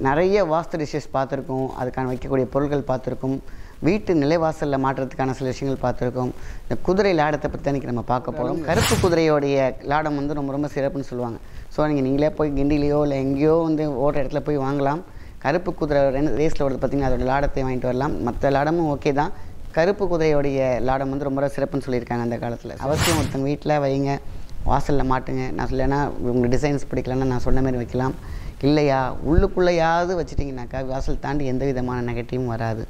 நிறைய வாஸ்து டிஷஸ் பார்த்துருக்கோம், அதுக்கான வைக்கக்கூடிய பொருட்கள் பார்த்துருக்கோம், வீட்டு நிலைவாசலில் மாற்றுறதுக்கான சில விஷயங்கள் பார்த்துருக்கோம். இந்த குதிரை லாடத்தை பற்றி இன்றைக்கி நம்ம பார்க்க போகிறோம். கருப்பு குதிரையோடைய லாடம் வந்து ரொம்ப ரொம்ப சிறப்புன்னு சொல்லுவாங்க. ஸோ நீங்களே போய் கிண்டிலேயோ இல்லை எங்கேயோ வந்து ஓடுற இடத்துல போய் வாங்கலாம். கருப்பு குதிரை ரேஸில் ஓடுறது பார்த்திங்கன்னா அதோட லாடத்தை வாங்கிட்டு வரலாம். மற்ற லாடமும் ஓகே தான். கருப்பு குதிரையோடைய லாடம் வந்து ரொம்ப சிறப்புன்னு சொல்லியிருக்காங்க அந்த காலத்தில். அவசியம் ஒருத்தங்க வீட்டில் வைங்க, வாசலில் மாட்டுங்க. நான் சொல்லலைன்னா உங்களுக்கு டிசைன்ஸ் பிடிக்கலன்னா நான் சொன்ன மாதிரி வைக்கலாம். இல்லையா உள்ளுக்குள்ளேயாவது வச்சுட்டிங்கனாக்கா வாசல் தாண்டி எந்த விதமான நெகட்டிவும் வராது.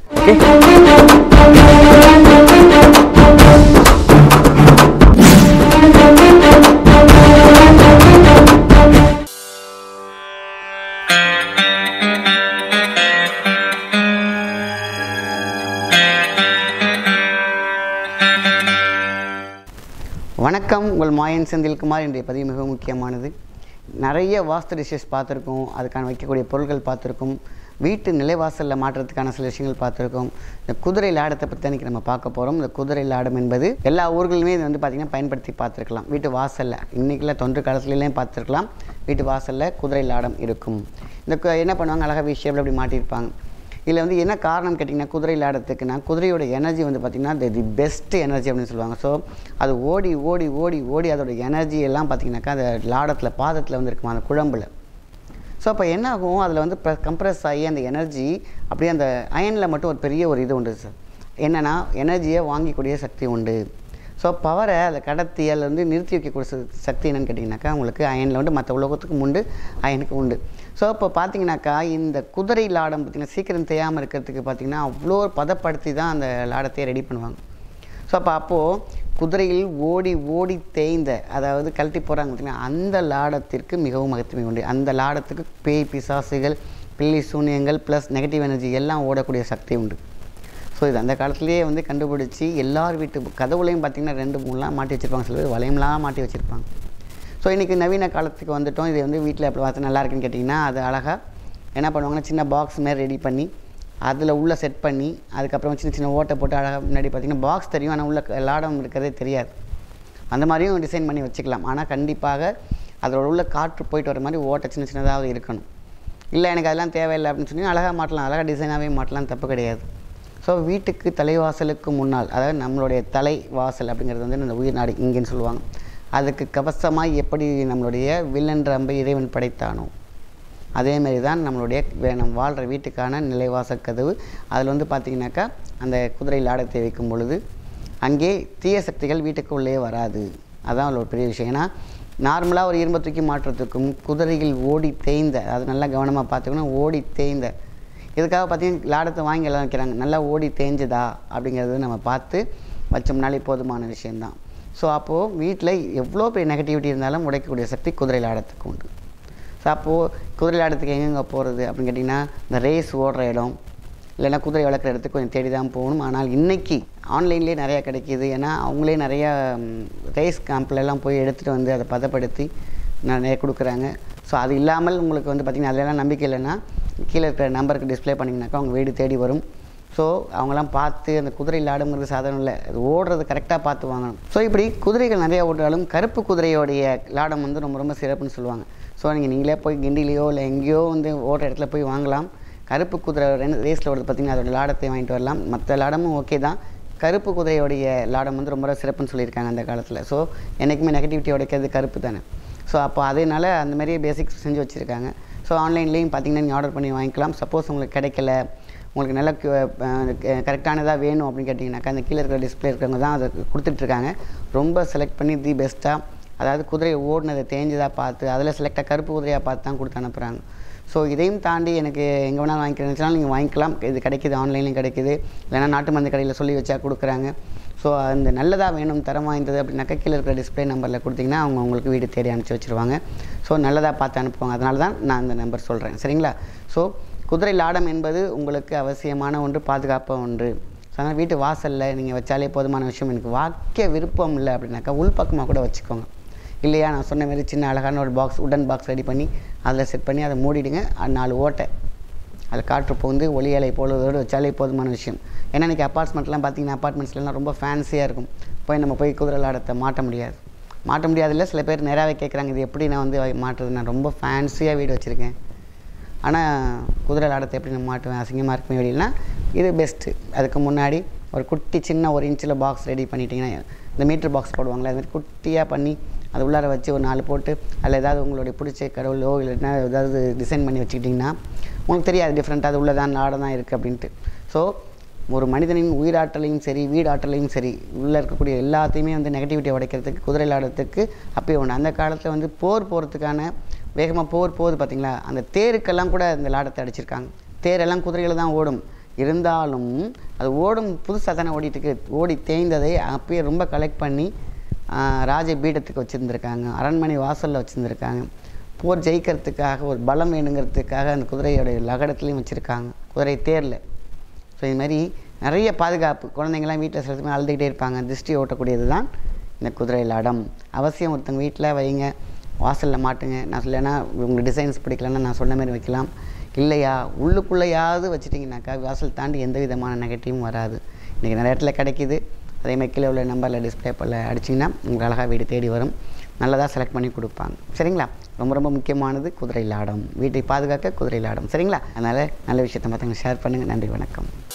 வணக்கம், உங்கள் மாயன் செந்தில்குமார். இன்றைய பதிவு மிகவும் முக்கியமானது. நிறைய வாஸ்து டிஷஸ் பார்த்துருக்கோம், அதுக்கான வைக்கக்கூடிய பொருட்கள் பார்த்துருக்கோம், வீட்டு நிலைவாசலில் மாற்றுறதுக்கான சில விஷயங்கள் பார்த்துருக்கோம். இந்த குதிரை லாடத்தை பற்றி இன்றைக்கி நம்ம பார்க்க போகிறோம். இந்த குதிரை லாடம் என்பது எல்லா ஊர்களுமே இது வந்து பார்த்திங்கன்னா பயன்படுத்தி பார்த்துருக்கலாம். வீட்டு வாசலில் இன்றைக்கில் தொன்று காலத்துலேயும் பார்த்துருக்கலாம். வீட்டு வாசலில் குதிரை லாடம் இருக்கும். இந்த என்ன பண்ணுவாங்க, அழகாக விஷயம் அப்படி மாட்டியிருப்பாங்க. இதில் வந்து என்ன காரணம் கேட்டிங்கன்னா, குதிரை லாடத்துக்குன்னா குதிரையோட எனர்ஜி வந்து பார்த்திங்கன்னா தி பெஸ்ட் எனர்ஜி அப்படின்னு சொல்லுவாங்க. ஸோ அது ஓடி ஓடி ஓடி ஓடி அதோட எனர்ஜி எல்லாம் பார்த்திங்கனாக்கா அந்த லாடத்தில் பாதத்தில் வந்து இருக்குமா, அந்த குழம்பில். ஸோ அப்போ என்ன ஆகும், அதில் வந்து கம்ப்ரெஸ் ஆகி அந்த எனர்ஜி அப்படியே அந்த அயனில் மட்டும் ஒரு பெரிய ஒரு இது உண்டு சார். என்னென்னா எனர்ஜியை வாங்கிக்கூடிய சக்தி உண்டு. ஸோ பவரை அதை கடத்தி அதில் வந்து நிறுத்தி வைக்கக்கூடிய சக்தி என்னென்னு கேட்டிங்கனாக்கா உங்களுக்கு அயனில் உண்டு, மற்ற உலகத்துக்கும் உண்டு, அயனுக்கு உண்டு. ஸோ இப்போ பார்த்தீங்கன்னாக்கா இந்த குதிரை லாடம் பார்த்திங்கன்னா சீக்கிரம் தேயாமல் இருக்கிறதுக்கு பார்த்திங்கன்னா அவ்வளோ பதப்படுத்தி தான் அந்த லாடத்தையே ரெடி பண்ணுவாங்க. ஸோ அப்போது குதிரையில் ஓடி ஓடி தேய்ந்த, அதாவது கழட்டி போகிறாங்க பார்த்திங்கன்னா, அந்த லாடத்திற்கு மிகவும் மகத்துவம் உண்டு. அந்த லாடத்துக்கு பேய் பிசாசுகள், பில்லி சூனியங்கள் ப்ளஸ் நெகட்டிவ் எனர்ஜி எல்லாம் ஓடக்கூடிய சக்தி உண்டு. ஸோ இது அந்த காலத்துலேயே வந்து கண்டுபிடிச்சி எல்லார் வீட்டு கதவுலையும் பார்த்திங்கன்னா 2-3லாம் மாட்டி வச்சுருப்பாங்க. சில பேர் வளையம்லாம் மாட்டி வச்சுருப்பாங்க. ஸோ இன்றைக்கி நவீன காலத்துக்கு வந்துவிட்டோம். இது வந்து வீட்டில் எப்படி பார்த்து நல்லா இருக்குன்னு கேட்டிங்கன்னா, அது அழகாக என்ன பண்ணுவாங்கன்னா சின்ன பாக்ஸ் மாரி ரெடி பண்ணி அதில் உள்ளே செட் பண்ணி அதுக்கப்புறம் சின்ன சின்ன ஓட்டை போட்டு அழகாக முன்னாடி பார்த்திங்கன்னா பாக்ஸ் தெரியும், ஆனால் உள்ள லாடம் இருக்கிறதே தெரியாது. அந்த மாதிரியும் டிசைன் பண்ணி வச்சுக்கலாம். ஆனால் கண்டிப்பாக அதோட உள்ள காற்று போயிட்டு வர மாதிரி ஓட்டை சின்ன சின்னதாக இருக்கணும். இல்லை எனக்கு அதெல்லாம் தேவையில்லை அப்படின்னு சொல்லி அழகாக மாட்டலாம், அழகாக டிசைனாகவே மாட்டலாம், தப்பு கிடையாது. ஸோ வீட்டுக்கு தலைவாசலுக்கு முன்னால், அதாவது நம்மளுடைய தலைவாசல் அப்படிங்கிறது வந்து இந்த உயிர் நாடி இங்கேன்னு சொல்லுவாங்க. அதுக்கு கவசமாக எப்படி நம்மளுடைய வில்லன் ரம்பை இறைவன் படைத்தானோ அதேமாரி தான் நம்மளுடைய நம்ம வாழ்கிற வீட்டுக்கான நிலைவாசல் கதவு. அதில் வந்து பார்த்திங்கனாக்கா அந்த குதிரை லாடத்தை வைக்கும் பொழுது அங்கே தீய சக்திகள் வீட்டுக்கு உள்ளே வராது. அதுதான் அதில் ஒரு பெரிய விஷயம். ஏன்னா நார்மலாக ஒரு இரும்பை தூக்கி மாற்றுறதுக்கும் குதிரைகள் ஓடி தேய்ந்த, அது நல்லா கவனமாக பார்த்துக்கணும், ஓடி தேய்ந்த இதுக்காக பார்த்திங்கன்னா லாடத்தை வாங்கி எல்லாம் வைக்கிறாங்க. நல்லா ஓடி தேய்ஞ்சதா அப்படிங்கிறது நம்ம பார்த்து வச்சோம்னாலே போதுமான விஷயந்தான். ஸோ அப்போது வீட்டில் எவ்வளோ பெரிய நெகட்டிவிட்டி இருந்தாலும் உடைக்கக்கூடிய சக்தி குதிரை லாடத்துக்கு உண்டு. ஸோ அப்போது குதிரை லாடத்துக்கு எங்கெங்கே போகிறது அப்படின்னு கேட்டிங்கன்னா, இந்த ரேஸ் ஓடுற இடம் இல்லைன்னா குதிரை வளர்க்குற இடத்துக்கு கொஞ்சம் தேடி தான் போகணும். ஆனால் இன்றைக்கி ஆன்லைன்லேயே நிறையா கிடைக்கிது. ஏன்னா அவங்களே நிறையா ரேஸ் கேம்ப்லெல்லாம் போய் எடுத்துகிட்டு வந்து அதை பதப்படுத்தி நிறைய கொடுக்குறாங்க. ஸோ அது இல்லாமல் உங்களுக்கு வந்து பார்த்திங்கன்னா அதிலெல்லாம் நம்பிக்கை இல்லைன்னா கீழே இருக்கிற நம்பருக்கு டிஸ்பிளே பண்ணிங்கனாக்கா அவங்க வீடு தேடி வரும். ஸோ அவங்களாம் பார்த்து அந்த குதிரை லாடுங்கிறது சாதாரணம் இல்லை, அது ஓடுறது கரெக்டாக பார்த்து வாங்கணும். ஸோ இப்படி குதிரைகள் நிறையா ஓடுறாலும் கருப்பு குதிரையோடைய லாடம் வந்து ரொம்ப ரொம்ப சிறப்புன்னு சொல்லுவாங்க. ஸோ நீங்களே போய் கிண்டிலேயோ இல்லை எங்கேயோ வந்து ஓடுற இடத்துல போய் வாங்கலாம். கருப்பு குதிரை ரேஸில் ஓடுறது பார்த்திங்கன்னா அதோட லாடத்தை வாங்கிட்டு வரலாம். மற்ற லாடமும் ஓகே தான். கருப்பு குதிரையோடைய லாடம் வந்து ரொம்ப சிறப்புன்னு சொல்லியிருக்காங்க அந்த காலத்தில். ஸோ என்றைக்குமே நெகட்டிவிட்டி உடைக்கிறது கருப்பு தானே. ஸோ அப்போ அதனால் அந்த மாதிரியே பேசிக்ஸ் செஞ்சு வச்சுருக்காங்க. ஸோ ஆன்லைன்லேயும் பார்த்திங்கன்னா நீங்கள் ஆர்டர் பண்ணி வாங்கிக்கலாம். சப்போஸ் உங்களுக்கு கிடைக்கல, உங்களுக்கு நல்லா கரெக்டானதாக வேணும் அப்படின்னு கேட்டிங்கனாக்கா அந்த கீழே இருக்கிற டிஸ்பிளே இருக்கிறவங்க தான் அதை கொடுத்துட்ருக்காங்க. ரொம்ப செலக்ட் பண்ணி தி பெஸ்ட்டாக, அதாவது குதிரையை ஓடினதை தேஞ்சதாக பார்த்து அதில் செலக்டாக கருப்பு குதிரையாக பார்த்து தான் கொடுத்து அனுப்புகிறாங்க. ஸோ இதையும் தாண்டி எனக்கு எங்கே வேணாலும் வாங்கிக்கிறேன்னு நீங்கள் வாங்கிக்கலாம். இது கிடைக்கிது, ஆன்லைன்லையும் கிடைக்கிது, இல்லைனா நாட்டு மருந்து கடையில் சொல்லி வச்சா கொடுக்குறாங்க. ஸோ அந்த நல்லதாக வேணும், தரம் வாய்ந்தது அப்படின்னாக்கா கீழே இருக்கிற டிஸ்பிளே நம்பரில் கொடுத்திங்கன்னா அவங்க உங்களுக்கு வீடு தேடி அனுப்பிச்சி வச்சுருவாங்க. ஸோ நல்லதாக பார்த்து அனுப்புவாங்க. அதனால தான் நான் அந்த நம்பர் சொல்கிறேன், சரிங்களா? ஸோ குதிரை லாடம் என்பது உங்களுக்கு அவசியமான ஒன்று, பாதுகாப்பாக ஒன்று. ஸோ அதனால் வீட்டு வாசலில் நீங்கள் வச்சாலே போதுமான விஷயம். எனக்கு வாக்க விருப்பம் இல்லை அப்படின்னாக்கா உள்பக்கமாக கூட வச்சுக்கோங்க. இல்லையா நான் சொன்ன மாதிரி சின்ன அழகான ஒரு பாக்ஸ், உடன் பாக்ஸ் ரெடி பண்ணி அதில் செட் பண்ணி அதை மூடிடுங்க. 4 ஓட்டை அதில் காற்று புகுந்து ஒளி அலை போடுவதோடு வச்சாலே போதுமான விஷயம். ஏன்னா இன்றைக்கி அப்பார்ட்மெண்ட்லாம் பார்த்திங்கன்னா அப்பார்ட்மெண்ட்ஸ்லாம் ரொம்ப ஃபேன்சியாக இருக்கும். நம்ம போய் குதிரை லாடத்தை மாட்ட முடியாது இல்லை. சில பேர் நிறையாவே கேட்குறாங்க, இது எப்படி நான் வந்து மாட்டுறது, நான் ரொம்ப ஃபேன்சியாக வீடு வச்சுருக்கேன், ஆனால் குதிரை லாடத்தை எப்படி நம்ம மாட்டுவேன், அசிங்கமாக இருக்குமே அப்படின்னா இது பெஸ்ட்டு. அதுக்கு முன்னாடி ஒரு குட்டி சின்ன 1 இன்ச்சில் பாக்ஸ் ரெடி பண்ணிட்டீங்கன்னா, இந்த மீட்டர் பாக்ஸ் போடுவாங்களே அது மாதிரி குட்டியாக பண்ணி அது உள்ளார வச்சு ஒரு 4 போட்டு அதில் ஏதாவது உங்களுடைய பிடிச்ச கடவுளோ இல்லைன்னா ஏதாவது டிசைன் பண்ணி வச்சுக்கிட்டிங்கன்னா உங்களுக்கு தெரியாது டிஃப்ரெண்ட்டாக அது உள்ளே தான் லாடம் தான் இருக்குது அப்படின்ட்டு. ஸோ ஒரு மனிதனின் உயிராற்றலையும் சரி வீடாற்றலையும் சரி உள்ளே இருக்கக்கூடிய எல்லாத்தையுமே வந்து நெகட்டிவிட்டியை உடைக்கிறதுக்கு குதிரை லாடத்துக்கு அப்பயே ஒன்று. அந்த காலத்தில் வந்து போர் போகிறதுக்கான வேகமாக போர் போகுது பார்த்திங்களா, அந்த தேருக்கெல்லாம் கூட அந்த லாடத்தை அடிச்சிருக்காங்க. தேரெல்லாம் குதிரையில் தான் ஓடும், இருந்தாலும் அது ஓடும் புதுசாக தானே ஓடிட்டுருக்கு, ஓடி தேய்ந்ததை அப்பயே ரொம்ப கலெக்ட் பண்ணி ராஜ பீடத்துக்கு வச்சுருந்துருக்காங்க, அரண்மனை வாசலில் வச்சுருந்துருக்காங்க. போர் ஜெயிக்கிறதுக்காக ஒரு பலம் வேணுங்கிறதுக்காக அந்த குதிரையோடைய லகடத்துலேயும் வச்சுருக்காங்க, குதிரை தேரில். ஸோ இது மாதிரி நிறைய பாதுகாப்பு. குழந்தைங்கள்லாம் வீட்டில் சில சமயம் அழுதுகிட்டே இருப்பாங்க, திருஷ்டி ஓட்டக்கூடியது தான் இந்த குதிரை லாடம். அவசியம் ஒருத்தங்க வீட்டில் வைங்க, வாசலில் மாட்டுங்க. நான் சொல்லலைன்னா உங்களுக்கு டிசைன்ஸ் பிடிக்கலன்னா நான் சொன்ன மாதிரி வைக்கலாம். இல்லையா உள்ளுக்குள்ளேயாவது வச்சுட்டிங்கனாக்கா வாசல் தாண்டி எந்த விதமான நெகட்டிவும் வராது. இன்றைக்கி நிறைய இடத்துல கிடைக்கிது. அதேமாதிரி கீழே உள்ள நம்பரில் டிஸ்பிளே பண்ணல அடிச்சிங்கன்னா உங்களுக்கு அழகாக வீடு தேடி வரும். நல்லதாக செலக்ட் பண்ணி கொடுப்பாங்க. சரிங்களா? ரொம்ப ரொம்ப முக்கியமானது குதிரை லாடம். வீட்டை பாதுகாக்க குதிரை லாடம். சரிங்களா? அதனால் நல்ல விஷயத்தை மற்றவங்க ஷேர் பண்ணுங்கள். நன்றி, வணக்கம்.